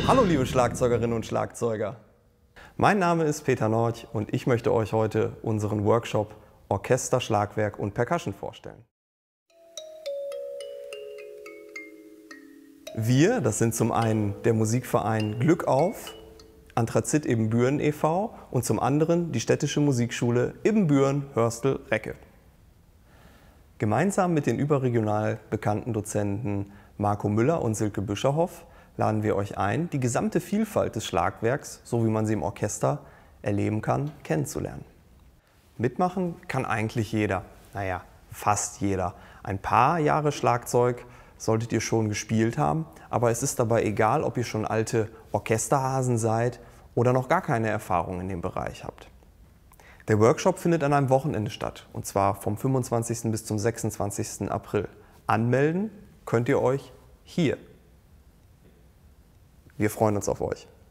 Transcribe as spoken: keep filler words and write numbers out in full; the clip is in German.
Hallo liebe Schlagzeugerinnen und Schlagzeuger. Mein Name ist Peter Norch und ich möchte euch heute unseren Workshop Orchester, Schlagwerk und Percussion vorstellen. Wir, das sind zum einen der Musikverein Glück auf, Anthrazit Ibbenbüren e V und zum anderen die städtische Musikschule Ibbenbüren-Hörstel-Recke. Gemeinsam mit den überregional bekannten Dozenten Marco Müller und Silke Büscherhoff laden wir euch ein, die gesamte Vielfalt des Schlagwerks, so wie man sie im Orchester erleben kann, kennenzulernen. Mitmachen kann eigentlich jeder, naja, fast jeder. Ein paar Jahre Schlagzeug solltet ihr schon gespielt haben, aber es ist dabei egal, ob ihr schon alte Orchesterhasen seid oder noch gar keine Erfahrung in dem Bereich habt. Der Workshop findet an einem Wochenende statt, und zwar vom fünfundzwanzigsten bis zum sechsundzwanzigsten April. Anmelden könnt ihr euch hier. Wir freuen uns auf euch.